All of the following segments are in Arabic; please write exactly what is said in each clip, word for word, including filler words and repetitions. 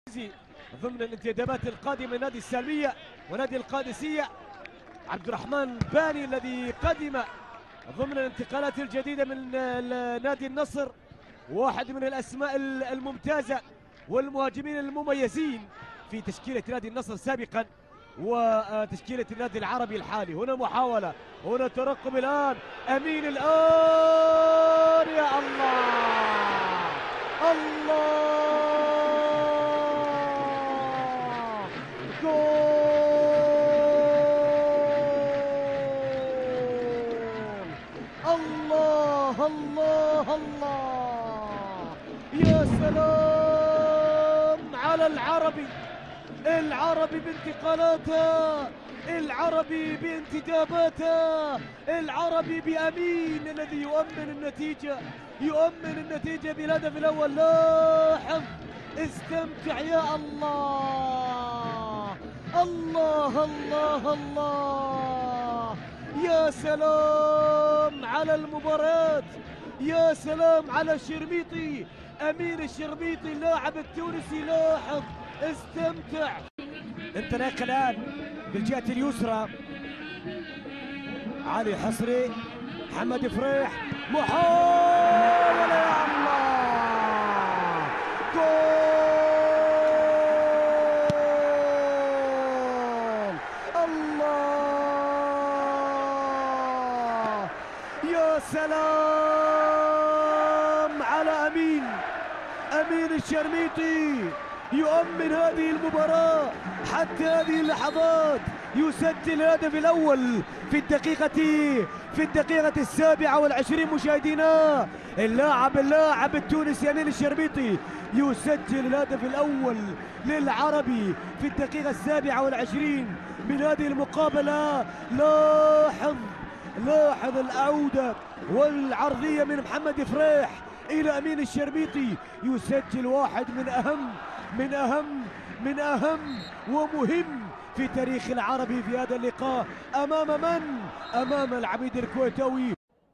ضمن الانتدابات القادمة نادي السالمية ونادي القادسية. عبد الرحمن باني الذي قدم ضمن الانتقالات الجديدة من نادي النصر، واحد من الأسماء الممتازة والمهاجمين المميزين في تشكيلة نادي النصر سابقا وتشكيلة النادي العربي الحالي. هنا محاولة، هنا ترقب الآن، أمين الآن، يا الله الله، جول الله الله الله، يا سلام على العربي، العربي بانتقالاته، العربي بانتداباته، العربي بأمين الذي يؤمن النتيجة، يؤمن النتيجة بالهدف الأول. لاحظ، استمتع يا الله الله الله الله، يا سلام على المباراة، يا سلام على الشرميطي، أمين الشرميطي اللاعب التونسي. لاحظ، استمتع. انطلاق الآن بالجهة اليسرى، علي حصري، محمد فريح، محاولة يا الله، جول الله، يا سلام على أمين، أمين الشرميطي يؤمن هذه المباراة حتى هذه اللحظات، يسجل الهدف الأول في الدقيقة في الدقيقة السابعة والعشرين مشاهدينا. اللاعب اللاعب التونسي أمين الشرميطي يسجل الهدف الأول للعربي في الدقيقة السابعة والعشرين من هذه المقابلة. لاحظ لاحظ العودة والعرضية من محمد فريح إلى أمين الشرميطي، يسجل واحد من أهم من أهم من أهم ومهم في تاريخ العربي في هذا اللقاء. أمام من؟ أمام العميد الكويتاوي.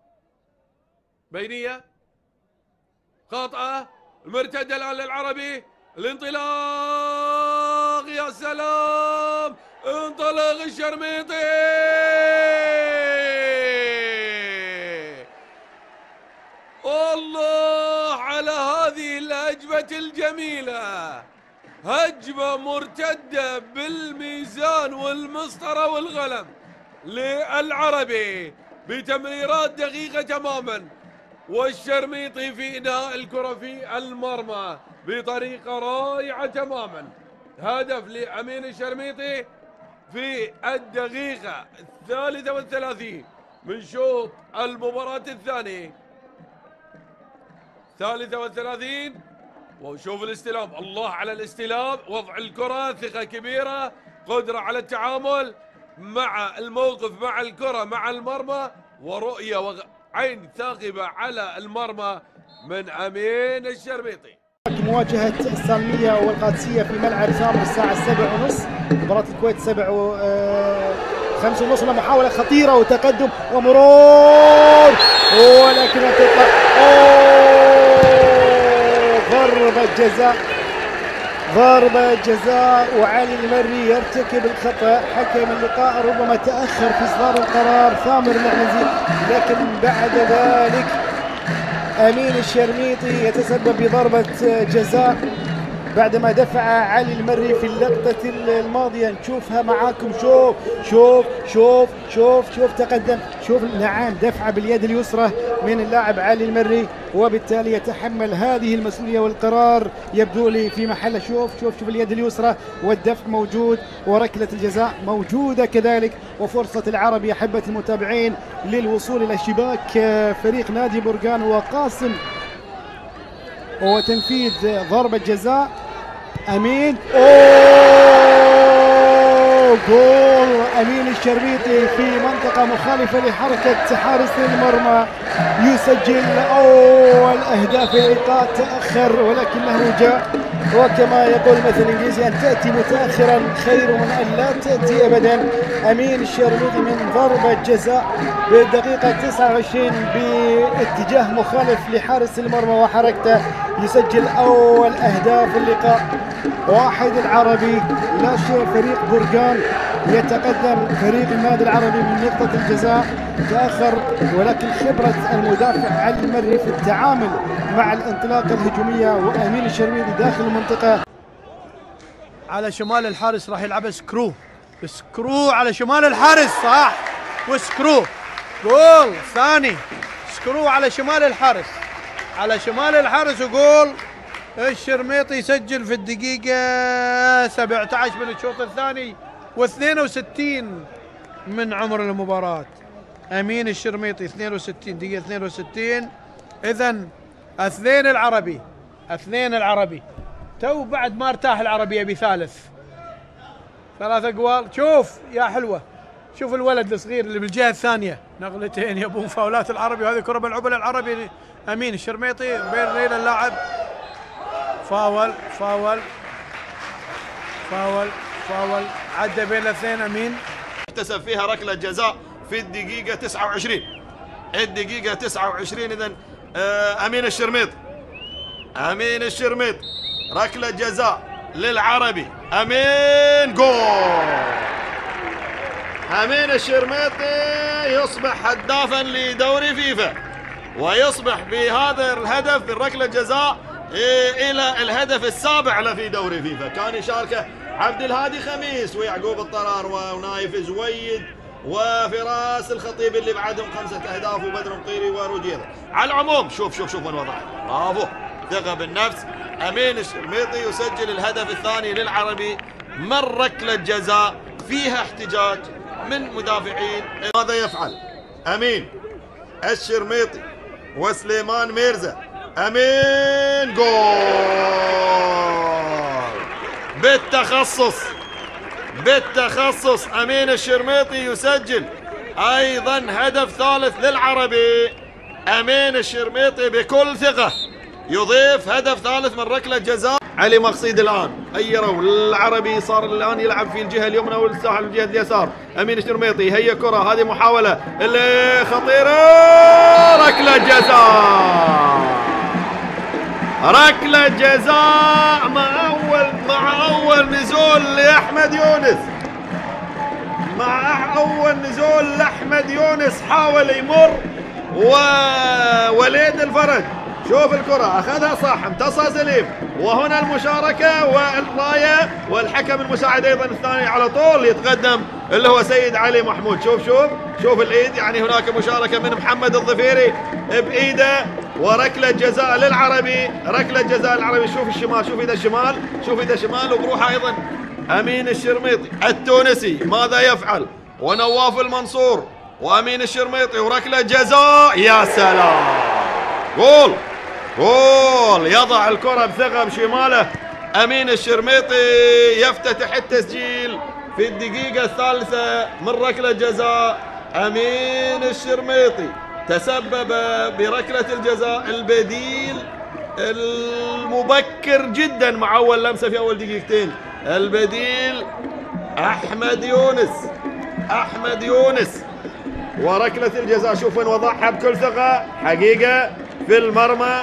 بينية خاطئة، المرتدة الآن للعربي، الانطلاق، يا سلام، انطلق الشرميطي، الله على هذه الهجمة الجميلة، هجمة مرتدة بالميزان والمسطرة والغلم للعربي بتمريرات دقيقة تماما، والشرميطي في إنهاء الكرة في المرمى بطريقة رائعة تماما. هدف لأمين الشرميطي في الدقيقة الثالثة والثلاثين من شوط المباراة الثانية، ثالثة والثلاثين. وشوف الاستلام، الله على الاستلام، وضع الكرة، ثقة كبيرة، قدرة على التعامل مع الموقف، مع الكرة، مع المرمى، ورؤية وعين ثاقبة على المرمى من أمين الشرميطي. مواجهة السالمية والقادسية في ملعب سامر الساعة السبع ونص، مباراة الكويت سبع و خمس ونص، محاولة خطيرة وتقدم ومرور، ولكنها تطلع، ضربة جزاء، ضربة جزاء، وعلي المري يرتكب الخطأ. حكم اللقاء ربما تأخر في إصدار القرار، ثامر المحنزي، لكن بعد ذلك أمين الشرميطي يتسبب بضربة جزاء بعدما دفع علي المري في اللقطة الماضية. نشوفها معاكم، شوف شوف شوف شوف شوف تقدم، شوف، نعم، دفعة باليد اليسرى من اللاعب علي المري، وبالتالي يتحمل هذه المسؤولية، والقرار يبدو لي في محله. شوف شوف شوف اليد اليسرى، والدفع موجود، وركلة الجزاء موجودة كذلك، وفرصة العربي أحبة المتابعين للوصول إلى شباك فريق نادي برقان وقاسم، وتنفيذ ضربة جزاء. أمين، أوه، جول أمين الشرميطي في منطقة مخالفة لحركة حارس المرمى، يسجل أول أهداف اللقاء، تأخر ولكنه جاء وكما يقول مثل الانجليزي ان تاتي متاخرا خير من ان لا تاتي ابدا. امين الشرميطي من ضربه جزاء بالدقيقه تسعة وعشرين باتجاه مخالف لحارس المرمى وحركته يسجل اول اهداف اللقاء. واحد العربي لا شيء. فريق برقان يتقدم فريق النادي العربي من نقطه الجزاء. تاخر ولكن خبره المدافع علي المري في التعامل مع الانطلاقه الهجوميه. وامين الشرميطي داخل المنطقه على شمال الحارس راح يلعب سكرو. سكرو على شمال الحارس صح، وسكرو جول ثاني. سكرو على شمال الحارس، على شمال الحارس وجول. الشرميطي يسجل في الدقيقة سبعة عشر من الشوط الثاني واثنين وستين من عمر المباراة. أمين الشرميطي اثنين وستين دقيقة اثنين وستين. إذن اثنين العربي، اثنين العربي تو بعد ما ارتاح العربي يبي ثالث. ثلاث اقوال. شوف يا حلوة، شوف الولد الصغير اللي بالجهة الثانية، نقلتين يبون فاولات العربي. وهذه كرة ملعوبة للعربي. أمين الشرميطي بين ريل اللاعب. فاول فاول فاول فاول عدى بين الاثنين. أمين احتسب فيها ركلة جزاء في الدقيقة تسعة وعشرين. الدقيقة تسعة وعشرين. إذن أمين الشرميطي، أمين الشرميطي ركلة جزاء للعربي. أمين جول. أمين الشرميطي يصبح هدافا لدوري فيفا، ويصبح بهذا الهدف بالركلة جزاء إلى الهدف السابع له في دوري فيفا. كان يشاركه عبد الهادي خميس ويعقوب الطرار ونايف زويد وفراس الخطيب اللي بعدهم خمسة أهداف وبدر مطيري وروجيرة. على العموم شوف شوف شوف الوضع. برافو، ثقة بالنفس. أمين الشرميطي يسجل الهدف الثاني للعربي من ركلة جزاء فيها احتجاج من مدافعين. ماذا يفعل أمين الشرميطي وسليمان ميرزا؟ أمين جول بالتخصص، بالتخصص. أمين الشرميطي يسجل أيضا هدف ثالث للعربي. أمين الشرميطي بكل ثقة يضيف هدف ثالث من ركلة جزاء. علي مقصيد الآن غيروا العربي، صار الآن يلعب في الجهة اليمنى والساحل الجهة اليسار. أمين الشرميطي هي كرة، هذه محاولة اللي خطيرة، ركلة جزاء، ركلة جزاء مع أول مع أول نزول لأحمد يونس، مع أول نزول لأحمد يونس حاول يمر ووليد الفرج. شوف الكرة أخذها صح، امتصها سليم، وهنا المشاركة والراية والحكم المساعد أيضا الثاني على طول يتقدم اللي هو سيد علي محمود. شوف شوف شوف الإيد، يعني هناك مشاركة من محمد الظفيري بإيده، وركلة جزاء للعربي، ركلة جزاء للعربي. شوف الشمال، شوف إيده الشمال، شوف إيده الشمال وبروحه أيضا أمين الشرميطي التونسي. ماذا يفعل؟ ونواف المنصور وأمين الشرميطي وركلة جزاء. يا سلام، جول جول. يضع الكرة بثقة بشماله أمين الشرميطي، يفتتح التسجيل في الدقيقة الثالثة من ركلة جزاء. أمين الشرميطي تسبب بركلة الجزاء البديل المبكر جدا مع أول لمسة في أول دقيقتين. البديل أحمد يونس، أحمد يونس، وركلة الجزاء شوف وين وضعها بكل ثقة حقيقة في المرمى.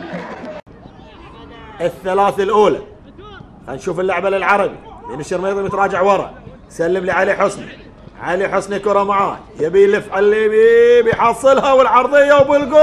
الثلاث الأولى. هنشوف اللعبة للعربي. من الشرميطي متراجع ورا، سلم لعلي حسني، علي حسني كرة معاه، يبي يلف على اللي يبي بيحصلها والعرضية وبالجول.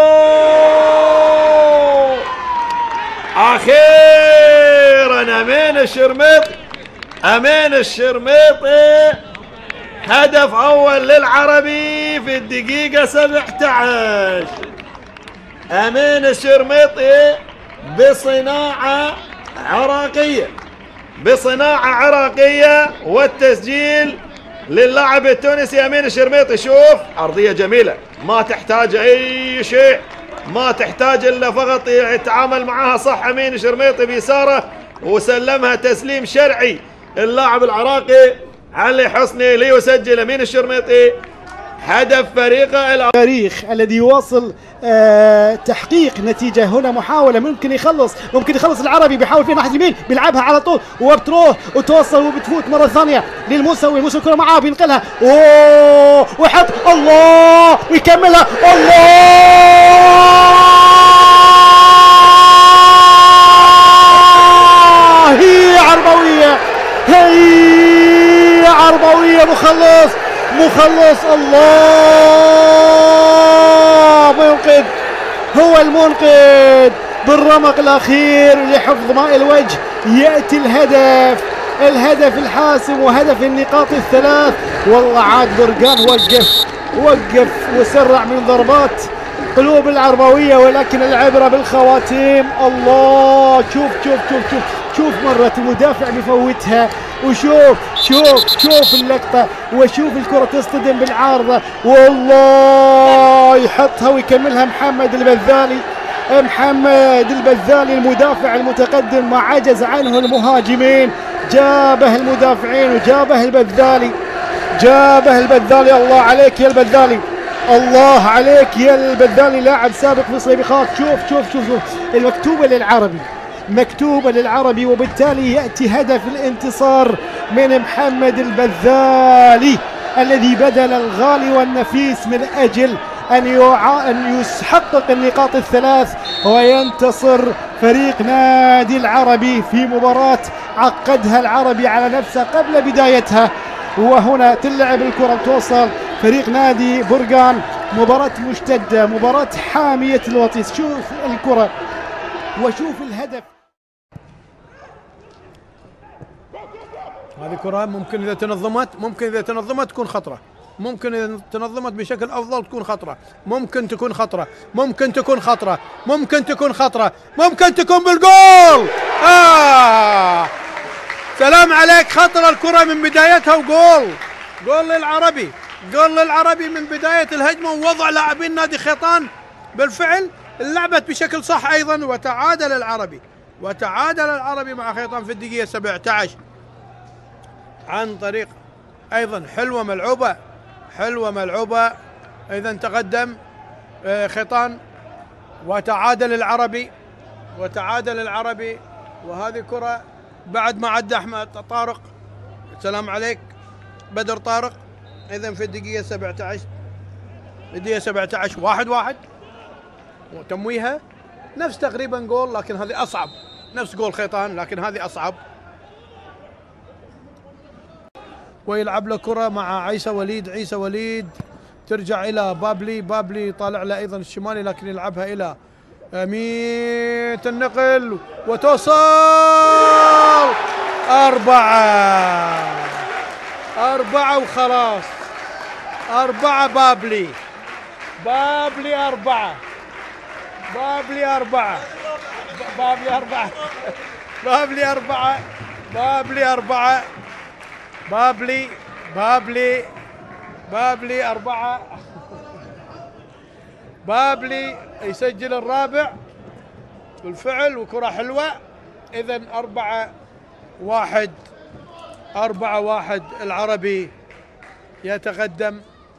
أخيرا أمين الشرميطي، أمين الشرميطي هدف أول للعربي في الدقيقة سبعة عشر. أمين الشرميطي بصناعة عراقية، بصناعة عراقية، والتسجيل للاعب التونسي أمين الشرميطي. شوف عرضية جميلة ما تحتاج أي شيء، ما تحتاج إلا فقط يتعامل معها صح أمين الشرميطي بيساره، وسلمها تسليم شرعي اللاعب العراقي علي حسني ليسجل أمين الشرميطي هدف فريقه التاريخ الذي يواصل آه تحقيق نتيجة. هنا محاولة ممكن يخلص ممكن يخلص العربي، بيحاول في ناحية اليمين بيلعبها على طول وبتروح وتوصل وبتفوت مرة ثانية للموسوي. الموسوي الكرة معاه بينقلها اوه ويحط الله ويكملها الله. هي عربوية هي عربوية مخلص مخلص الله منقذ، هو المنقذ بالرمق الأخير لحفظ ماء الوجه. يأتي الهدف الهدف الحاسم وهدف النقاط الثلاث. والله عاد برقان وقف وقف وسرع من ضربات قلوب العربوية، ولكن العبرة بالخواتيم. الله شوف شوف شوف شوف شوف مرة المدافع بيفوتها، وشوف شوف شوف اللقطة وشوف الكرة تصطدم بالعارضة والله يحطها ويكملها محمد البذالي. محمد البذالي المدافع المتقدم ما عجز عنه المهاجمين، جابه المدافعين وجابه البذالي جابه البذالي. الله عليك يا البذالي، الله عليك يا البذالي، لاعب سابق في صيبخات. شوف شوف شوف شوف المكتوبة للعربي مكتوبة للعربي، وبالتالي يأتي هدف الانتصار من محمد البذالي الذي بذل الغالي والنفيس من أجل أن يع... أن يحقق النقاط الثلاث وينتصر فريق نادي العربي في مباراة عقدها العربي على نفسه قبل بدايتها. وهنا تلعب الكرة توصل فريق نادي برقان، مباراة مشتدة مباراة حامية الوطيس. شوف الكرة وشوف الهدف. هذه كرة ممكن إذا تنظمت ممكن إذا تنظمت تكون خطرة، ممكن إذا تنظمت بشكل أفضل تكون خطرة، ممكن تكون خطرة ممكن تكون خطرة ممكن تكون خطرة ممكن تكون بالجول. آه سلام عليك، خطرة الكرة من بدايتها وجول. جول للعربي جول للعربي من بداية الهجمة ووضع لاعبين نادي خيطان. بالفعل لعبت بشكل صح أيضا، وتعادل العربي وتعادل العربي مع خيطان في الدقيقة سبعة عشر عن طريق أيضا حلوة ملعوبة حلوة ملعوبة. إذا تقدم خيطان وتعادل العربي وتعادل العربي. وهذه كرة بعد ما عدى أحمد طارق، السلام عليك بدر طارق. إذا في الدقيقة سبعة عشر الدقيقة سبعة عشر واحد واحد، وتمويها نفس تقريبا جول، لكن هذه أصعب، نفس جول خيطان لكن هذه أصعب. ويلعب له كرة مع عيسى وليد عيسى وليد ترجع إلى بابلي بابلي طالع له أيضا الشمالي، لكن يلعبها إلى أمين النقل وتوصل أربعة أربعة وخلاص. أربعة بابلي بابلي أربعة بابلي أربعة بابلي أربعة بابلي أربعة بابلي أربعة بابلي بابلي بابلي أربعة بابلي يسجل الرابع بالفعل وكرة حلوة. إذا أربعة واحد أربعة واحد العربي يتقدم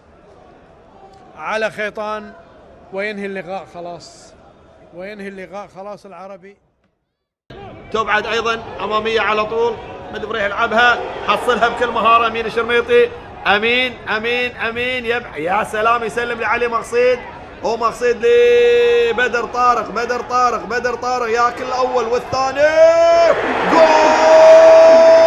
على خيطان وينهي اللقاء خلاص وينهي اللقاء خلاص العربي. تبعد ايضا اماميه على طول، مدبري يلعبها حصلها بكل مهاره. امين الشرميطي امين امين امين يبع يا سلام، يسلم لعلي مقصيد ومقصيد لبدر طارق بدر طارق بدر طارق ياكل الاول والثاني جول.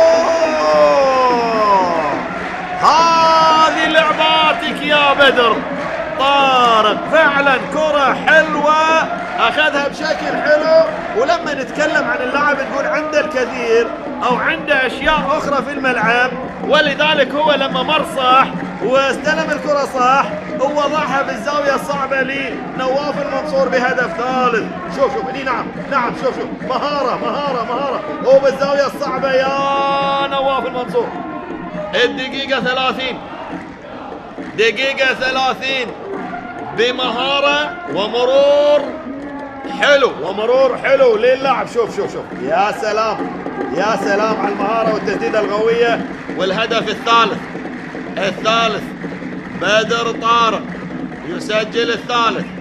هذه لعباتك يا بدر طارق، فعلا كرة حلوة اخذها بشكل حلو. ولما نتكلم عن اللاعب نقول عنده الكثير او عنده اشياء اخرى في الملعب، ولذلك هو لما مر صح واستلم الكرة صح ووضعها بالزاوية الصعبة لنواف المنصور بهدف ثالث. شوف شوف هني نعم نعم شوف شوف مهارة مهارة مهارة وبالزاوية الصعبة يا نواف المنصور. الدقيقة ثلاثين دقيقة ثلاثين بمهارة ومرور حلو ومرور حلو للاعب. شوف شوف شوف يا سلام يا سلام على المهارة والتسديدة القوية. والهدف الثالث الثالث بدر طارق يسجل الثالث.